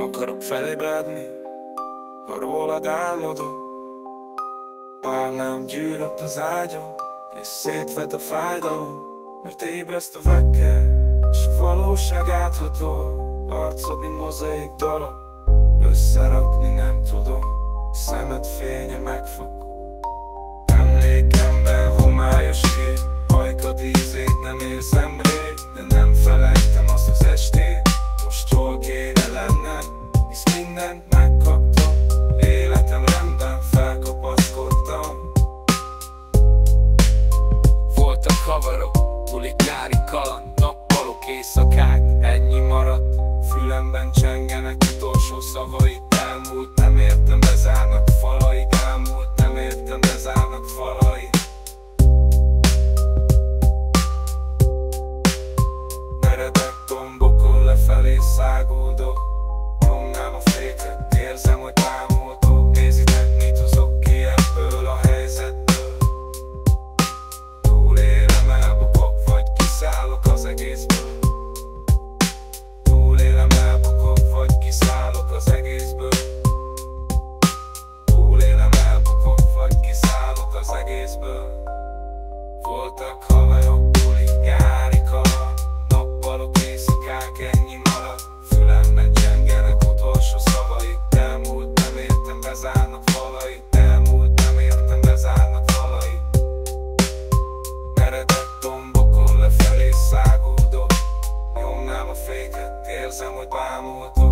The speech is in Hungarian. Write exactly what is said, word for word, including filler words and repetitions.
akarok felébredni, ha rólad álmodok. Párlám gyűrött az ágyam, és szétvett a fájdalom, mert ébreszt a vekker, s a valóság áthatol. Arcod, mint mozaik darab, összerakni nem tudom, szemed fénye megfog. Emlékemben homályos kép, hajkad ízét nem érzem rég, de nem felejtem azt az estét. Most hol kéne lennem, hisz mindent megkaptam, életem rendben, felkapaszkodtam. Voltak havarok, bulik, nyári kaland, nappalok, éjszakák, ennyi maradt. Fülemben csengenek utolsó szavaid, elmúlt, nem értem, bezárnak falaid, elmúlt, nem értem, bezárnak falaid. Meredek tombokon lefelé száguldok, nyomnám a féket, érzem, hogy támoltok. Nézitek, mit hozok ki ebből a helyzetből. Túlélem, elbukok, vagy kiszállok az egészből. Túlélem, elbukok, vagy kiszállok az egészből. Túlélem, elbukok, vagy kiszállok az egészből. Voltak haverok, bulik, nyári kaland, nappalok, éjszakák, ennyi maradt. Fülemben csengenek utolsó szavaid, elmúlt, nem értem, bezárnak falaid, elmúlt, nem értem, bezárnak falaid. Meredek tombokon lefelé száguldok, nyomnám a féket, érzem, hogy bámultok.